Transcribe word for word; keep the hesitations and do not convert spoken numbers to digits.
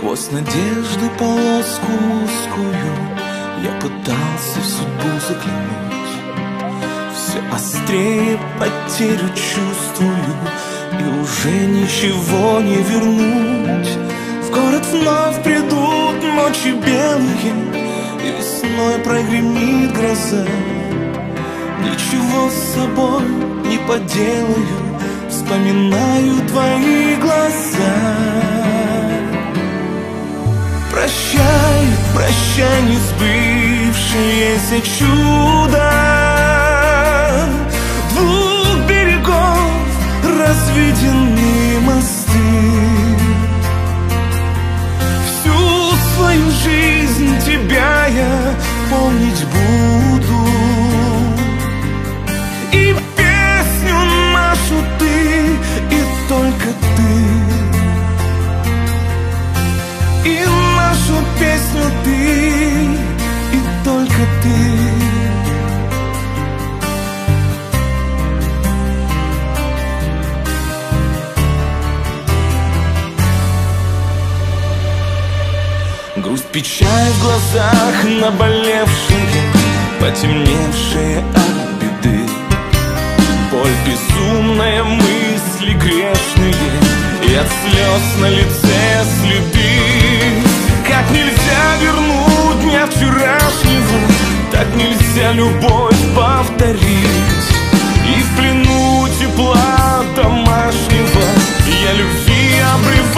Сквозь надежды полоску узкую я пытался в судьбу заглянуть. Все острее потерю чувствую, и уже ничего не вернуть. В город вновь придут ночи белые, и весной прогремит гроза. Ничего с собой не поделаю, вспоминаю твои глаза. Прощай, прощай, не сбывшееся чудо. Двух берегов разведены мосты. Всю свою жизнь тебя я помнить буду, и песню нашу ты, и только ты, и нашу песню ты, и только ты. Грусть, печаль в глазах наболевшие, потемневшие от беды. Боль, безумная, мысли грешные, и от слез на лице следы. Как нельзя вернуть дня вчерашнего, так нельзя любовь повторить. И в плену тепла домашнего я любви обрываю.